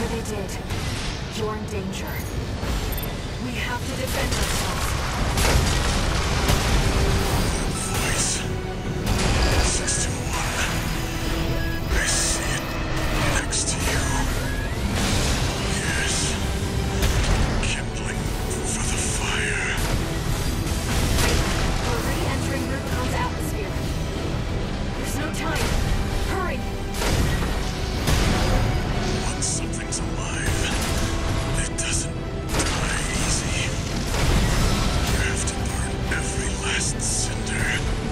they did, you're in danger. We have to defend ourselves. Voice. 621. I see it next to you. Yes. Kindling for the fire. We're re-entering Rubicon's atmosphere. There's no time. Hurry! Once something's alive, it doesn't die easy. You have to burn every last cinder.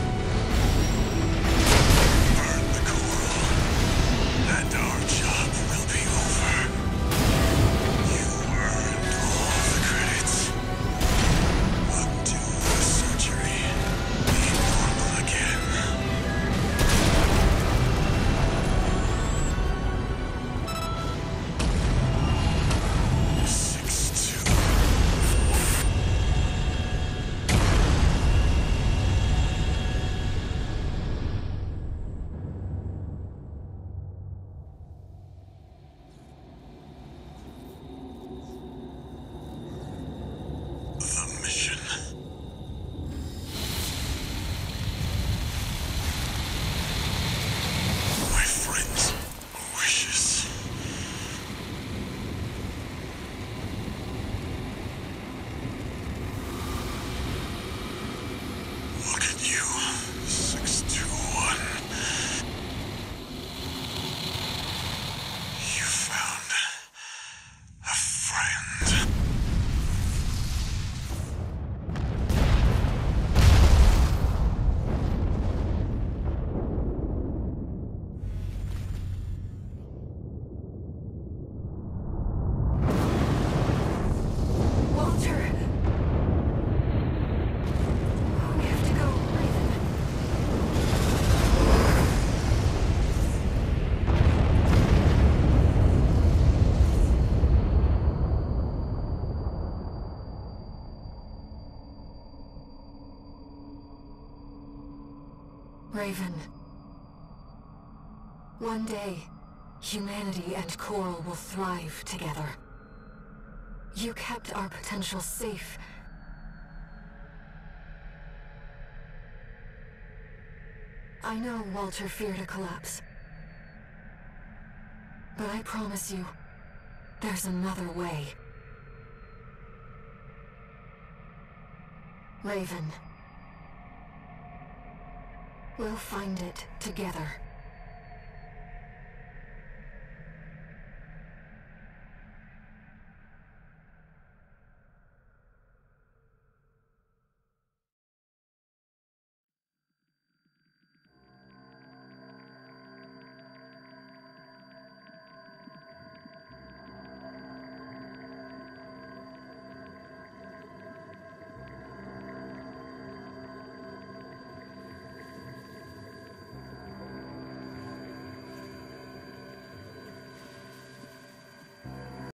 Burn the coral, and our job will be over. You earned all the credits. Undo the surgery. Be normal again. 6-2. The mission. My friend's wishes. Look at you, 621. You found a friend. Walter! We have to go, Raven. Raven. One day, humanity and Coral will thrive together. You kept our potential safe. I know Walter feared a collapse. But I promise you, there's another way. Raven. We'll find it together.